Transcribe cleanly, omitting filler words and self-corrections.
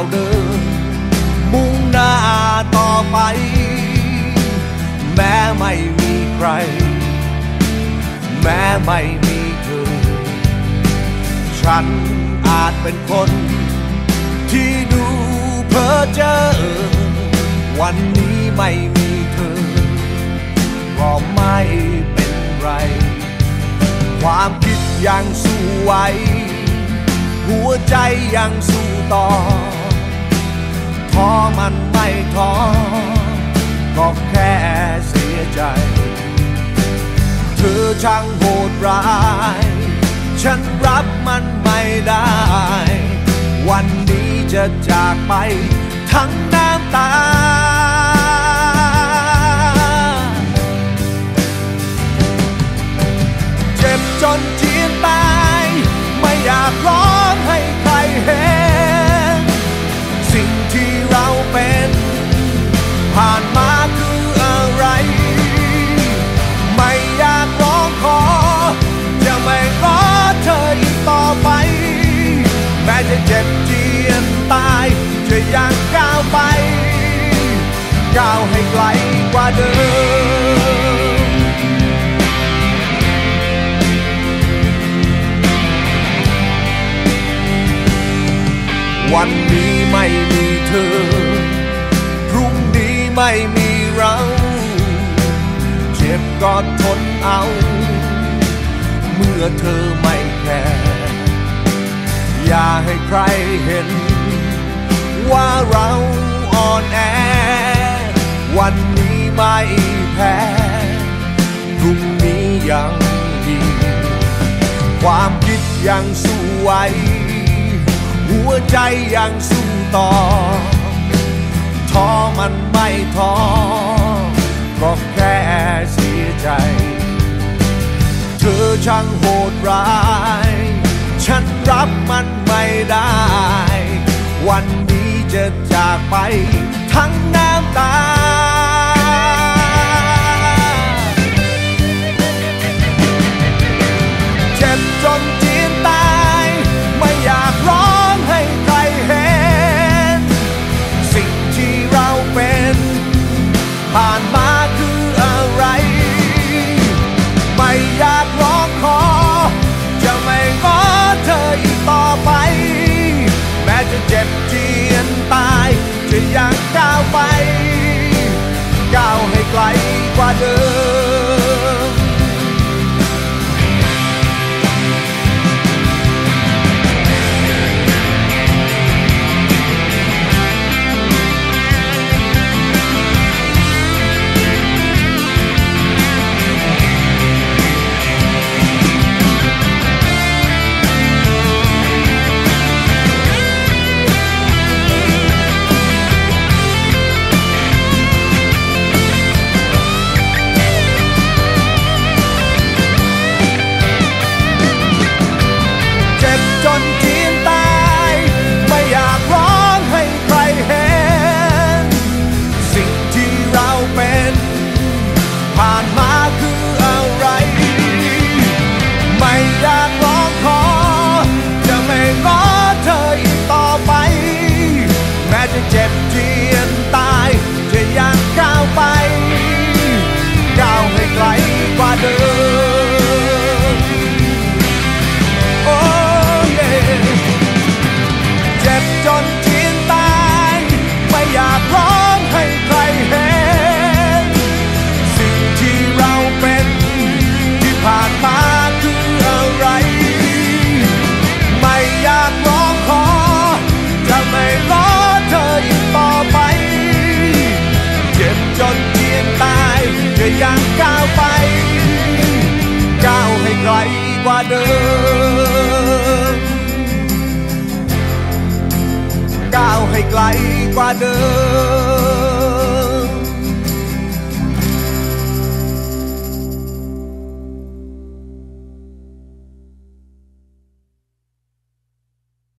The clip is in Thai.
าวเดินมุ่งหน้าต่อไปแม้ไม่มีใครแม้ไม่มีเธอฉันอาจเป็นคนที่ดูเพ้อเจ้อวันนี้ไม่มีเธอก็ไม่เป็นไรความคิดยังสู้ไหวหัวใจยังสู้ต่อท้อมันไม่ท้อก็แค่เสียใจเธอช่างโหดร้ายฉันรับมันไม่ได้วันนี้จะจากไปทั้งน้ำตาเจ็บจนเจียนตายไม่อยากร้องให้ใครเห็นสิ่งที่เราเป็นผ่านมาคืออะไรไม่อยากร้องขอจะไม่ขอเธออีกต่อไปแม้จะเจ็บเจียนตายจะยังก้าวไปก้าวให้ไกลกว่าเดิมวันนี้ไม่มีเธอพรุ่งนี้ไม่มีเราเจ็บก็ทนเอาเมื่อเธอไม่แคร์อย่าให้ใครเห็นว่าเราอ่อนแอวันนี้ไม่แพ้พรุ่งนี้ยังดีความคิดยังสู้ไหวหัวใจยังสู้ต่อท้อมันไม่ท้อก็แค่เสียใจเธอช่างโหดร้ายฉันรับมันไม่ได้วันนี้จะจากไปทั้งน้ำตาเจ็บจนเจียนตายไม่อยากร้องให้ใครเห็นสิ่งที่เราเป็นผ่านมาคืออะไรไม่อยากร้องขอจะไม่ขอเธออีกต่อไปแม้จะเจ็บเจียนตายจะยังก้าวไปก้าวให้ไกลกว่าเดิมจนเจียนตายไม่อยากร้องให้ใครเห็นสิ่งที่เราเป็นผ่านมาคืออะไรไม่อยากร้องขอจะไม่ขอเธออีกต่อไปแม้จะเจ็บเจียนตายจะยังก้าวไปก้าวให้ไกลกว่าเดิมเจ็บจนเจียนตายไม่อยากร้องให้ใครเห็นสิ่งที่เราเป็นที่ผ่านมาคืออะไรไม่อยากร้องขอจะไม่ขอเธออีกต่อไปเจ็บจนเจียนตายจะยังก้าวไปก้าวให้ไกลกว่าเดิมก้าวให้ไกลกว่าเดิม